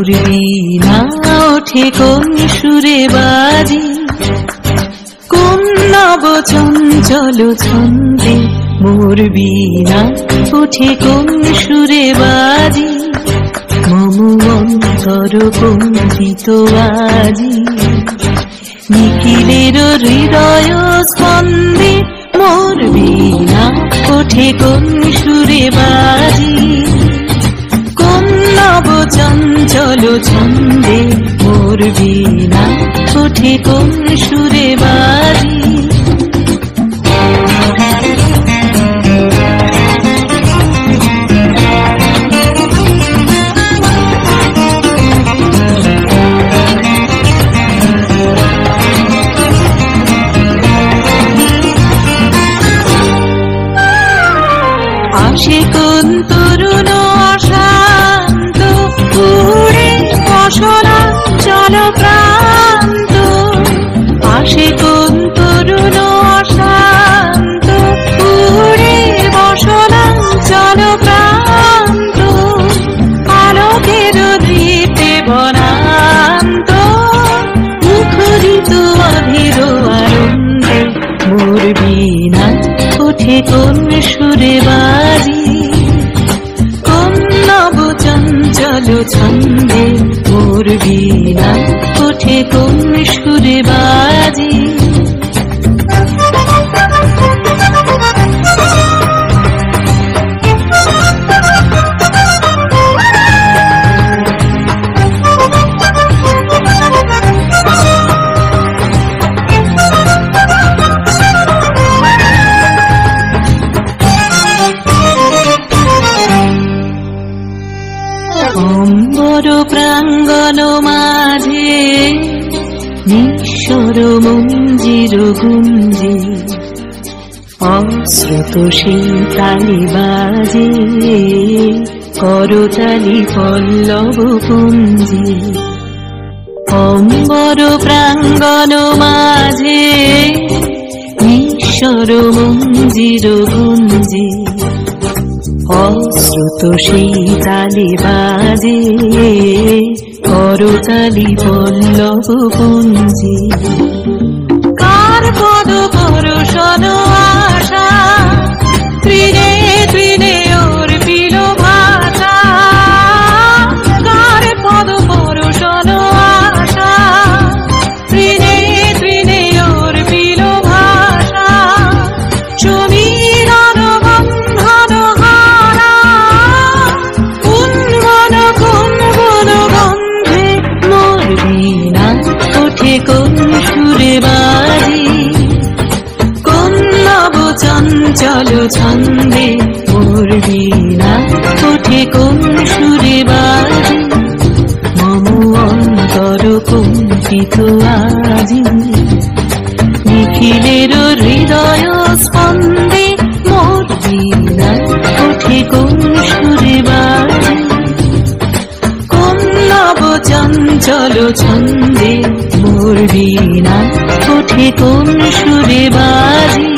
মোর বীণা ওঠে কোন সুরে বাজি, কোন নব চঞ্চল ছন্দে মোর বীণা ওঠে কোন সুরে বাজি, মম অন্তর কম্পিত আজি, নিখিলের হৃদয় স্পন্দে মোর বীণা ওঠে কোন সুরে বাজি, কোন নব চঞ্চল ছন্দে মোর বীণা ওঠে কোন সুরে বাজি। আসে কোন তরুণ অশান্ত উড়ে অসরাঞ্চল প্রান্ত, আসে কোন তরুণ অশান্ত উড়ে অসরাঞ্চল প্রান্ত, আলোকের দীপ্তে বনান্ত মুখরিত অধীর আনন্দে মোর বীণা ওঠে কোন সুরে বাজি, কোন নব চঞ্চল ছন্দে মোর বীণা ওঠে কোন সুরে বাজি। অম্বর প্রাঙ্গণ মাঝে নিঃস্বর মঞ্জির গুঞ্জে, অশ্রুত শীতালি বাজে করতালি পল্লব পুঞ্জে, অম্বর প্রাঙ্গণ মাঝে নিঃস্বর মঞ্জির গুঞ্জে, অশ্রুত শীতালি বাজে করতালি পল্লব পুঞ্জে, কার পদ পরশন আশা তৃণে তৃণে অর্পিল ভাষা, কার পদ পরশন আশা তৃণে তৃণে অর্পিল ভাষা, সমীরণ বন্ধন হারা কুঞ্জন কুঞ্জন গন্ধে মোর বীণা ওঠে কোন সুরে বাজি, কোন নব চঞ্চল ছন্দে মোর বীণা ওঠে কোন সুরে বাজি, মম অন্তর কম্পিত আজি, নিখিলের হৃদয় স্পন্দে মোর বীণা ওঠে কোন সুরে বাজি, কোন নব চঞ্চল ছন্দে মোর বীণা ওঠে কোন সুরে বাজি।